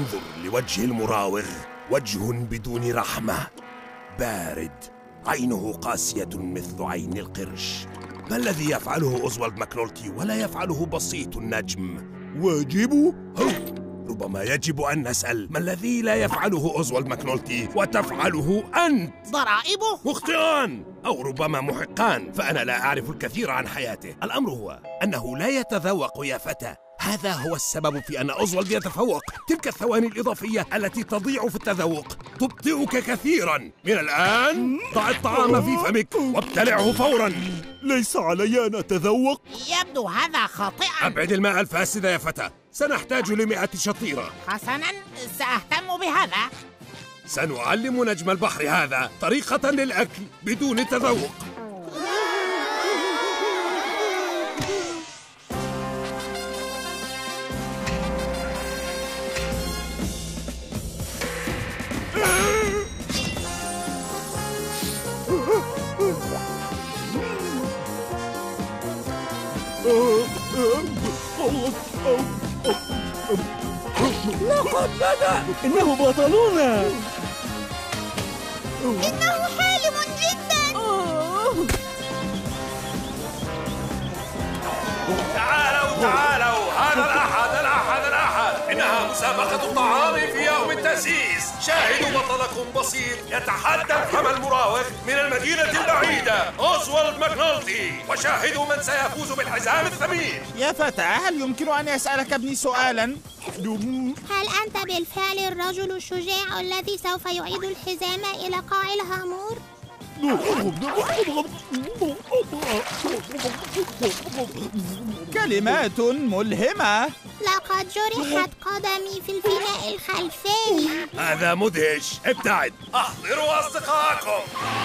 انظر لوجه المراوغ، وجه بدون رحمة، بارد، عينه قاسية مثل عين القرش. ما الذي يفعله أوزوالد ماكنولتي ولا يفعله بسيط النجم؟ واجبه؟ ربما يجب أن نسأل ما الذي لا يفعله أوزوالد ماكنولتي وتفعله أنت؟ ضرائبه؟ مخطئان، أو ربما محقان، فأنا لا أعرف الكثير عن حياته. الأمر هو أنه لا يتذوق يا فتى. هذا هو السبب في أن أوزوالد يتفوق. تلك الثواني الإضافية التي تضيع في التذوق تبطئك كثيرا. من الآن ضع الطعام في فمك وابتلعه فورا. ليس علي أن أتذوق. يبدو هذا خاطئا. أبعد الماء الفاسد يا فتى، سنحتاج ل100 شطيرة. حسنا، سأهتم بهذا. سنعلم نجم البحر هذا طريقة للأكل بدون تذوق. لقد بدأ. إنه بطلنا. إنه حالم جدا. تعالوا، هذا الأحد. إنها مسابقة الطعام في يوم التأسيس. شاهدوا بطلكم بسيط يتحدى الفم المراوغ من المدينة البعيدة، أوزوالد ماكنولتي، وشاهدوا من سيفوز بالحزام الثمين. يا فتى، هل يمكن أن يسألك ابني سؤالا؟ هل أنت بالفعل الرجل الشجاع الذي سوف يعيد الحزام إلى قاع الهامور؟ كلمات ملهمة. لقد جرحت قدمي في الفناء الخلفي. هذا مدهش. ابتعد. أحضروا أصدقائكم.